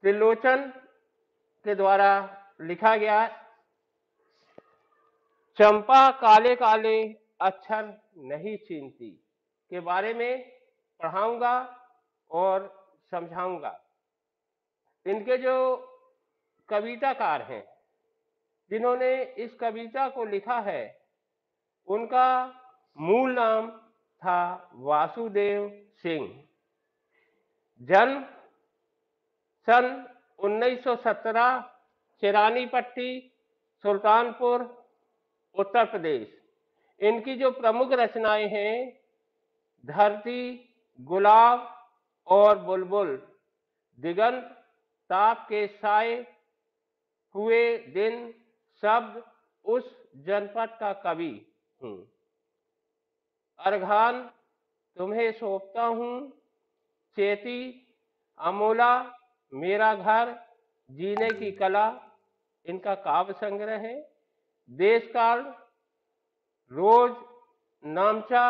त्रिलोचन के द्वारा लिखा गया चंपा काले काले अक्षर नहीं चीनती के बारे में पढ़ाऊंगा और समझाऊंगा। इनके जो कविताकार हैं जिन्होंने इस कविता को लिखा है, उनका मूल नाम था वासुदेव सिंह। जन्म सन 1917, चिरानीपट्टी, सुल्तानपुर, उत्तर प्रदेश। इनकी जो प्रमुख रचनाएं हैं, धरती, गुलाब और बुलबुल, दिगंत, ताप के साए हुए दिन, शब्द, उस जनपद का कवि हूँ। अर्घान तुम्हें सौंपता हूँ, चेती, अमोला, मेरा घर, जीने की कला, इनका काव्य संग्रह है। देशकाल, रोज, नामचा,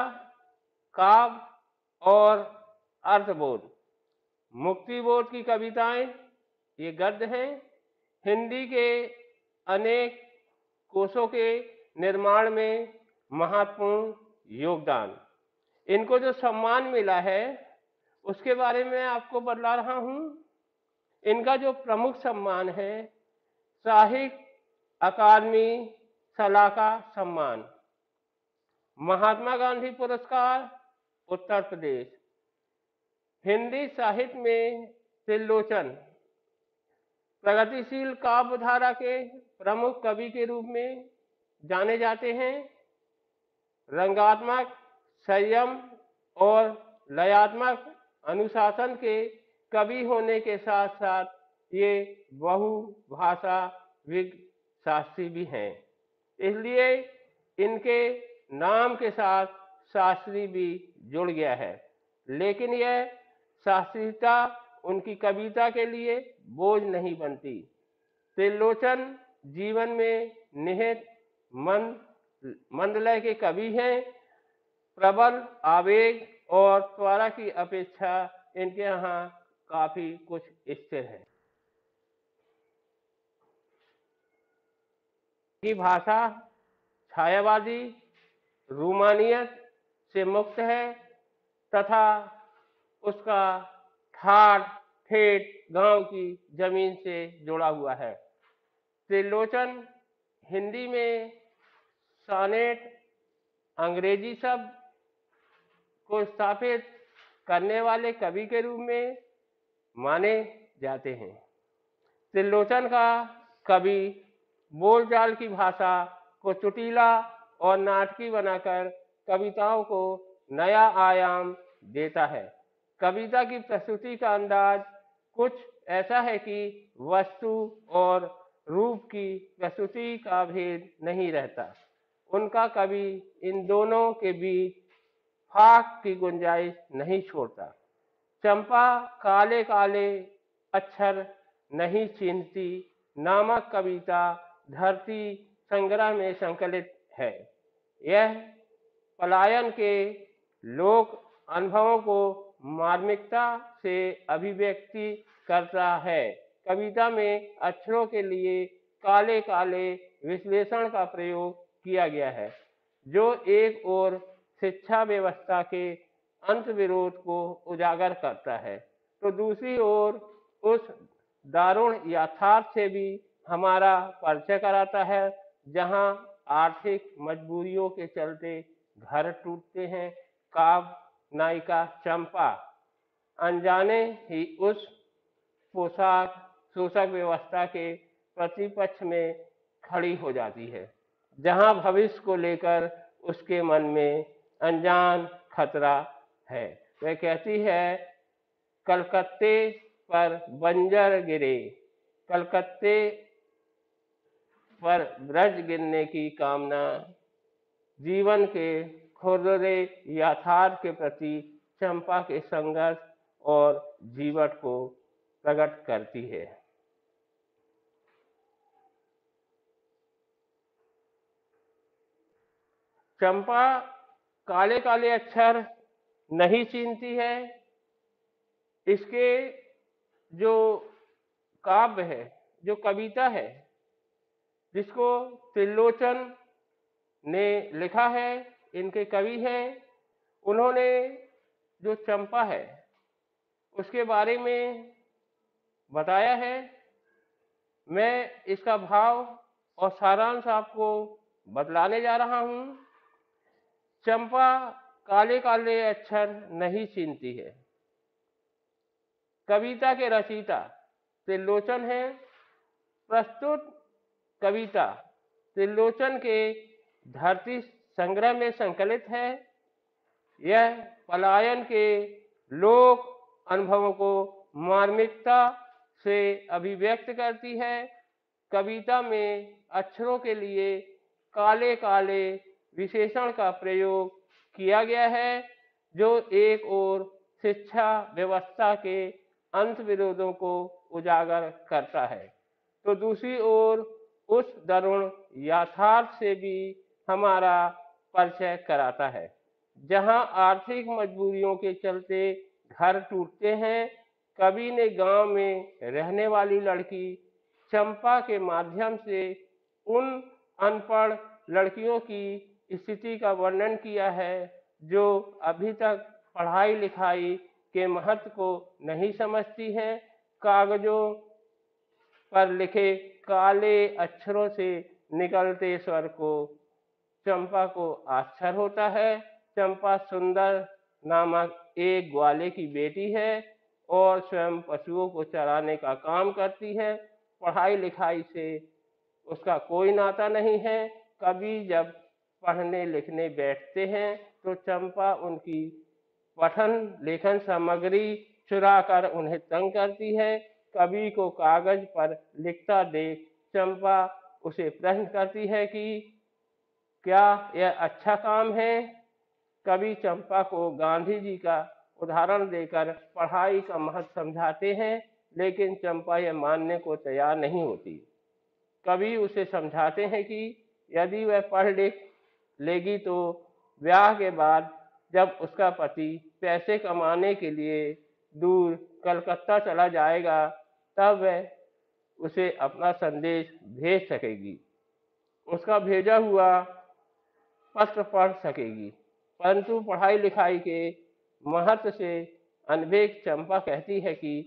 काव्य और अर्थबोध, मुक्तिबोध की कविताएं, ये गद्य हैं। हिंदी के अनेक कोशों के निर्माण में महत्वपूर्ण योगदान। इनको जो सम्मान मिला है उसके बारे में आपको बतला रहा हूं। इनका जो प्रमुख सम्मान है, साहित्य अकादमी सलाका सम्मान, महात्मा गांधी पुरस्कार, उत्तर प्रदेश। हिंदी साहित्य में त्रिलोचन प्रगतिशील काव्य धारा के प्रमुख कवि के रूप में जाने जाते हैं। रंगात्मक, संयम और लयात्मक अनुशासन के कवि होने के साथ साथ ये बहुभाषा विज्ञ शास्त्री भी हैं, इसलिए इनके नाम के साथ शास्त्री भी जुड़ गया है। लेकिन यह शास्त्रीयता उनकी कविता के लिए बोझ नहीं बनती। त्रिलोचन जीवन में निहित मंदलय के कवि हैं। प्रबल आवेग और त्वरा की अपेक्षा इनके यहाँ काफी कुछ स्थिर है। की भाषा छायावादी, रूमानियत से मुक्त है तथा उसका ठाठ ठेठ गांव की जमीन से जुड़ा हुआ है। त्रिलोचन हिंदी में सॉनेट, अंग्रेजी शब्द को स्थापित करने वाले कवि के रूप में माने जाते हैं। त्रिलोचन का कवि बोलचाल की भाषा को चुटीला और नाटकी बनाकर कविताओं को नया आयाम देता है। कविता की प्रस्तुति का अंदाज कुछ ऐसा है कि वस्तु और रूप की प्रस्तुति का भेद नहीं रहता। उनका कवि इन दोनों के बीच फाक की गुंजाइश नहीं छोड़ता। चंपा काले काले अक्षर नहीं चीनती नामक कविता धरती संग्रह में संकलित है। यह पलायन के लोक अनुभवों को मार्मिकता से अभिव्यक्ति करता है। कविता में अक्षरों के लिए काले काले विश्लेषण का प्रयोग किया गया है, जो एक ओर शिक्षा व्यवस्था के अंतर्विरोध को उजागर करता है, तो दूसरी ओर उस दारुण यथार्थ से भी हमारा परिचय कराता है, जहां आर्थिक मजबूरियों के चलते घर टूटते हैं। काव्य नायिका चंपा अनजाने ही उस पोशाक शोषक व्यवस्था के प्रतिपक्ष में खड़ी हो जाती है, जहां भविष्य को लेकर उसके मन में अनजान खतरा है। वह कहती है, कलकत्ते पर बंजर गिरे, कलकत्ते पर ब्रज गिरने की कामना जीवन के खुरदरे यथार्थ के प्रति चंपा के संघर्ष और जीवन को प्रकट करती है। चंपा काले काले अक्षर नहीं चीनती है। इसके जो काव्य है, जो कविता है, जिसको त्रिलोचन ने लिखा है, इनके कवि हैं। उन्होंने जो चंपा है उसके बारे में बताया है। मैं इसका भाव और सारांश आपको बतलाने जा रहा हूँ। चंपा काले काले अक्षर नहीं छीनती है। कविता के रचयिता त्रिलोचन है। प्रस्तुत कविता त्रिलोचन के धरती संग्रह में संकलित है। यह पलायन के लोक अनुभवों को मार्मिकता से अभिव्यक्त करती है। कविता में अक्षरों के लिए काले काले विशेषण का प्रयोग किया गया है, जो एक ओर शिक्षा व्यवस्था के अंत विरोधों को उजागर करता है, तो दूसरी ओर उस दरुण यथार्थ से भी हमारा परिचय कराता है, जहां आर्थिक मजबूरियों के चलते घर टूटते हैं। कवि ने गांव में रहने वाली लड़की चंपा के माध्यम से उन अनपढ़ लड़कियों की स्थिति का वर्णन किया है, जो अभी तक पढ़ाई लिखाई के महत्व को नहीं समझती हैं। कागजों पर लिखे काले अक्षरों से निकलते स्वर को चंपा को आश्चर्य होता है। चंपा सुंदर नामक एक ग्वाले की बेटी है और स्वयं पशुओं को चराने का काम करती है। पढ़ाई लिखाई से उसका कोई नाता नहीं है। कभी जब पढ़ने लिखने बैठते हैं तो चंपा उनकी पठन लेखन सामग्री चुराकर उन्हें तंग करती है। कवि को कागज पर लिखता देख चंपा उसे प्रश्न करती है कि क्या यह अच्छा काम है। कवि चंपा को गांधी जी का उदाहरण देकर पढ़ाई का महत्व समझाते हैं, लेकिन चंपा यह मानने को तैयार नहीं होती। कवि उसे समझाते हैं कि यदि वह पढ़ लिख लेगी तो ब्याह के बाद जब उसका पति पैसे कमाने के लिए दूर कलकत्ता चला जाएगा, तब वह उसे अपना संदेश भेज सकेगी, उसका भेजा हुआ पत्र पढ़ सकेगी। परंतु पढ़ाई लिखाई के महत्व से अनभिज्ञ चंपा कहती है कि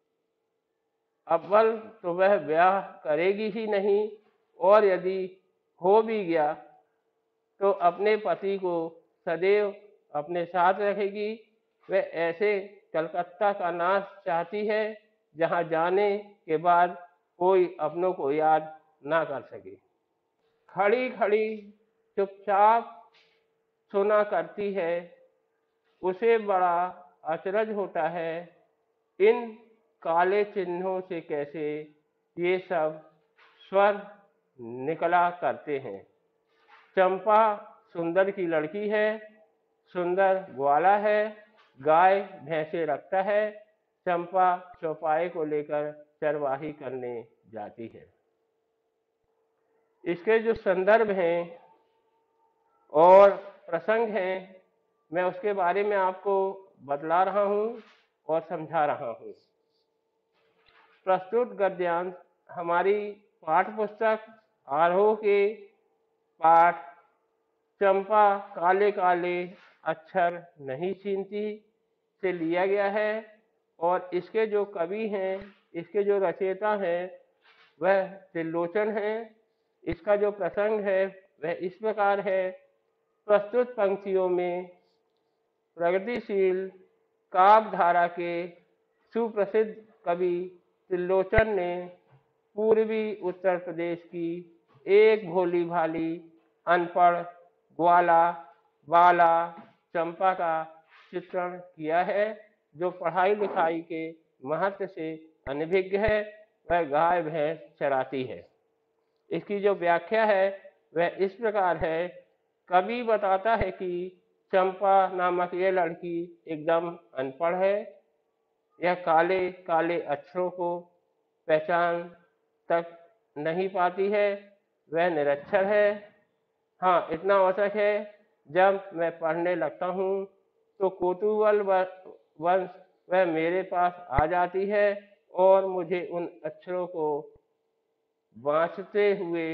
अव्वल तो वह ब्याह करेगी ही नहीं, और यदि हो भी गया तो अपने पति को सदैव अपने साथ रखेगी। वह ऐसे कलकत्ता का नाश चाहती है जहां जाने के बाद कोई अपनों को याद ना कर सके। खड़ी खड़ी चुपचाप सुना करती है। उसे बड़ा अचरज होता है, इन काले चिन्हों से कैसे ये सब स्वर निकला करते हैं। चंपा सुंदर की लड़की है, सुंदर ग्वाला है, गाय भैंसे रखता है। चंपा चौपाए को लेकर चरवाही करने जाती है। इसके जो संदर्भ हैं और प्रसंग हैं, मैं उसके बारे में आपको बतला रहा हूँ और समझा रहा हूँ। प्रस्तुत गद्यांश हमारी पाठ्य पुस्तक आरोह के पाठ चंपा काले काले अक्षर नहीं छीनती से लिया गया है, और इसके जो कवि हैं, इसके जो रचयिता हैं, वह त्रिलोचन हैं। इसका जो प्रसंग है वह इस प्रकार है। प्रस्तुत पंक्तियों में प्रगतिशील काव्य धारा के सुप्रसिद्ध कवि त्रिलोचन ने पूर्वी उत्तर प्रदेश की एक भोली भाली अनपढ़ ग्वाला बाला चंपा का चित्रण किया है, जो पढ़ाई लिखाई के महत्व से अनभिज्ञ है। वह गाय भैंस चराती है। इसकी जो व्याख्या है वह इस प्रकार है। कवि बताता है कि चंपा नामक यह लड़की एकदम अनपढ़ है। यह काले काले अक्षरों को पहचान तक नहीं पाती है। वह निरक्षर है। हाँ, इतना आवश्यक है, जब मैं पढ़ने लगता हूँ तो कौतूहल वंश वह मेरे पास आ जाती है और मुझे उन अक्षरों को वांचते हुए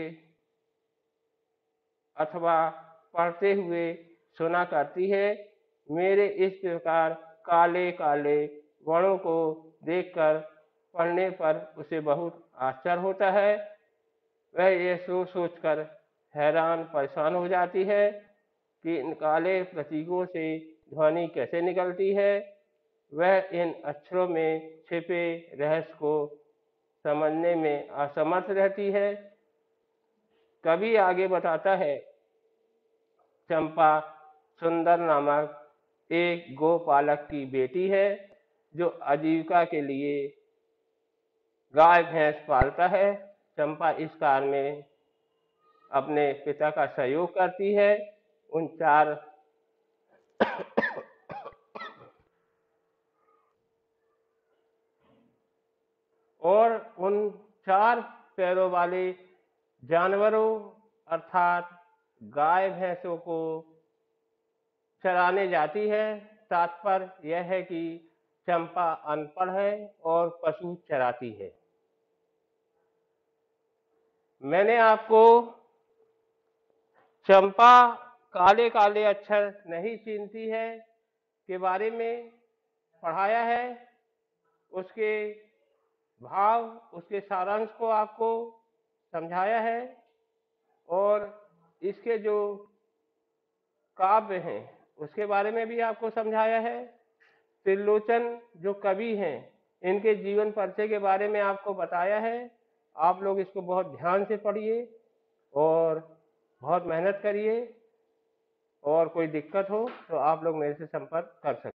अथवा पढ़ते हुए सुना करती है। मेरे इस प्रकार काले काले वर्णों को देखकर पढ़ने पर उसे बहुत आश्चर्य होता है। वह ये सोच सोचकर हैरान परेशान हो जाती है कि इन काले प्रतीकों से ध्वनि कैसे निकलती है। वह इन अक्षरों में छिपे रहस्य को समझने में असमर्थ रहती है। कवि आगे बताता है, चंपा सुंदर नामक एक गोपालक की बेटी है जो आजीविका के लिए गाय भैंस पालता है। चंपा इस कार्य में अपने पिता का सहयोग करती है। उन चार और उन चार पैरों वाले जानवरों अर्थात गाय भैंसों को चराने जाती है। तात्पर्य यह है कि चंपा अनपढ़ है और पशु चराती है। मैंने आपको चंपा काले काले अक्षर नहीं चीनती है के बारे में पढ़ाया है। उसके भाव, उसके सारांश को आपको समझाया है और इसके जो काव्य हैं उसके बारे में भी आपको समझाया है। त्रिलोचन जो कवि हैं इनके जीवन परिचय के बारे में आपको बताया है। आप लोग इसको बहुत ध्यान से पढ़िए और बहुत मेहनत करिए और कोई दिक्कत हो तो आप लोग मेरे से संपर्क कर सकते हैं।